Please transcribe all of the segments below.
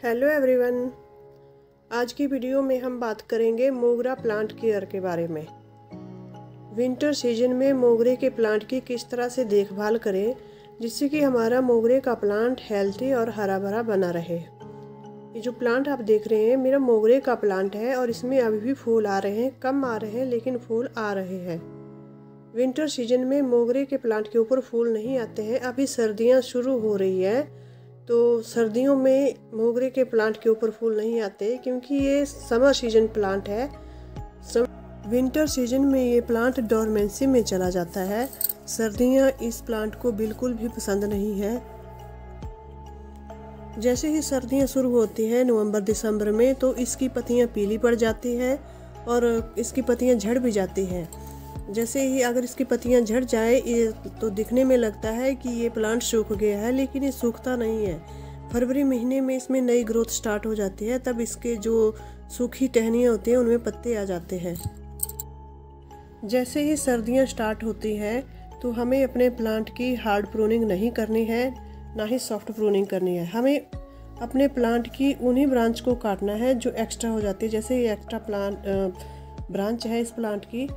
Hello everyone, आज की video में हम बात करेंगे मोगरा प्लांट केयर के बारे में। विंटर सीजन में मोगरे के प्लांट की किस तरह से देखभाल करें जिससे कि हमारा मोगरे का प्लांट हेल्थी और हरा भरा बना रहे। ये जो प्लांट आप देख रहे हैं मेरा मोगरे का प्लांट है और इसमें अभी भी फूल आ रहे हैं, कम आ रहे हैं लेकिन फूल आ रहे हैं। विंटर सीजन में मोगरे के प्लांट के ऊपर फूल नहीं आते हैं। अभी सर्दियाँ शुरू हो रही है तो सर्दियों में मोगरे के प्लांट के ऊपर फूल नहीं आते क्योंकि ये समर सीजन प्लांट है। विंटर सीजन में ये प्लांट डोरमेंसी में चला जाता है। सर्दियाँ इस प्लांट को बिल्कुल भी पसंद नहीं है। जैसे ही सर्दियाँ शुरू होती हैं नवंबर दिसंबर में तो इसकी पत्तियाँ पीली पड़ जाती हैं और इसकी पत्तियाँ झड़ भी जाती हैं। जैसे ही अगर इसकी पत्तियां झड़ जाए ये तो दिखने में लगता है कि ये प्लांट सूख गया है, लेकिन ये सूखता नहीं है। फरवरी महीने में इसमें नई ग्रोथ स्टार्ट हो जाती है, तब इसके जो सूखी टहनियाँ होती हैं उनमें पत्ते आ जाते हैं। जैसे ही सर्दियां स्टार्ट होती हैं तो हमें अपने प्लांट की हार्ड प्रूनिंग नहीं करनी है, ना ही सॉफ्ट प्रूनिंग करनी है। हमें अपने प्लांट की उन्हीं ब्रांच को काटना है जो एक्स्ट्रा हो जाती है। जैसे ये एक्स्ट्रा ब्रांच है इस प्लांट की,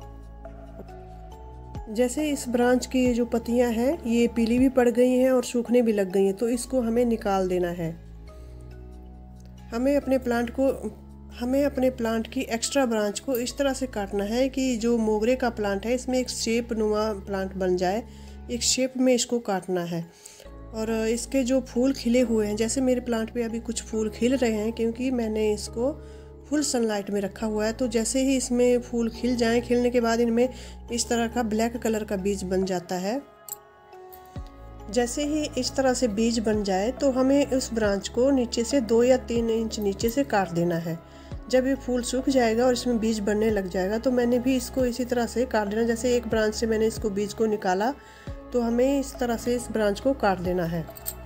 जैसे इस ब्रांच की जो पत्तियां हैं ये पीली भी पड़ गई हैं और सूखने भी लग गई हैं, तो इसको हमें निकाल देना है। हमें अपने प्लांट की एक्स्ट्रा ब्रांच को इस तरह से काटना है कि जो मोगरे का प्लांट है इसमें एक शेप नुमा प्लांट बन जाए। एक शेप में इसको काटना है। और इसके जो फूल खिले हुए हैं, जैसे मेरे प्लांट पे अभी कुछ फूल खिल रहे हैं क्योंकि मैंने इसको फुल सनलाइट में रखा हुआ है। तो जैसे ही इसमें फूल खिल जाएं, खिलने के बाद इनमें इस तरह का ब्लैक कलर का बीज बन जाता है। जैसे ही इस तरह से बीज बन जाए तो हमें उस ब्रांच को नीचे से 2 या 3 इंच नीचे से काट देना है। जब ये फूल सूख जाएगा और इसमें बीज बनने लग जाएगा तो मैंने भी इसको इसी तरह से काट देना। जैसे एक ब्रांच से मैंने इसको बीज को निकाला तो हमें इस तरह से इस ब्रांच को काट देना है।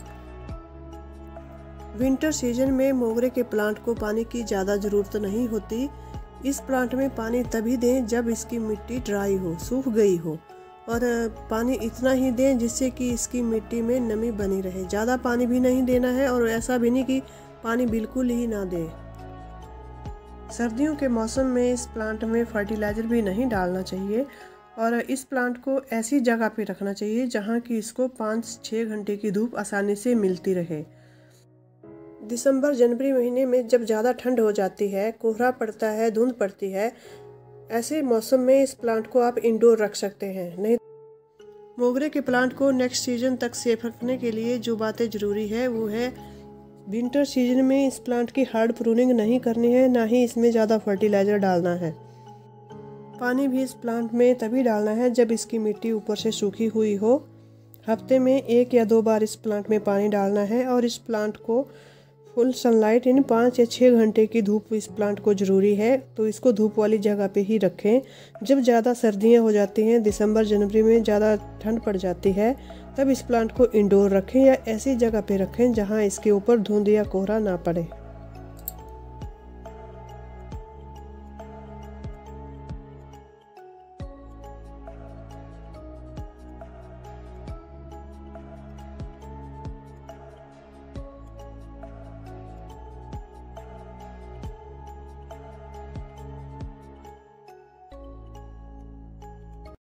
विंटर सीजन में मोगरे के प्लांट को पानी की ज़्यादा ज़रूरत नहीं होती। इस प्लांट में पानी तभी दें जब इसकी मिट्टी ड्राई हो, सूख गई हो, और पानी इतना ही दें जिससे कि इसकी मिट्टी में नमी बनी रहे। ज़्यादा पानी भी नहीं देना है और ऐसा भी नहीं कि पानी बिल्कुल ही ना दें। सर्दियों के मौसम में इस प्लांट में फर्टिलाइज़र भी नहीं डालना चाहिए और इस प्लांट को ऐसी जगह पे रखना चाहिए जहाँ कि इसको 5-6 घंटे की धूप आसानी से मिलती रहे। दिसंबर जनवरी महीने में जब ज़्यादा ठंड हो जाती है, कोहरा पड़ता है, धुंध पड़ती है, ऐसे मौसम में इस प्लांट को आप इंडोर रख सकते हैं। नहीं, मोगरे के प्लांट को नेक्स्ट सीजन तक सेफ रखने के लिए जो बातें ज़रूरी है वो है विंटर सीजन में इस प्लांट की हार्ड प्रूनिंग नहीं करनी है, ना ही इसमें ज़्यादा फर्टिलाइज़र डालना है। पानी भी इस प्लांट में तभी डालना है जब इसकी मिट्टी ऊपर से सूखी हुई हो। हफ्ते में 1 या 2 बार इस प्लांट में पानी डालना है और इस प्लांट को फुल सनलाइट यानी 5 या 6 घंटे की धूप इस प्लांट को ज़रूरी है, तो इसको धूप वाली जगह पे ही रखें। जब ज़्यादा सर्दियां हो जाती हैं, दिसंबर जनवरी में ज़्यादा ठंड पड़ जाती है, तब इस प्लांट को इंडोर रखें या ऐसी जगह पे रखें जहां इसके ऊपर धुंध या कोहरा ना पड़े।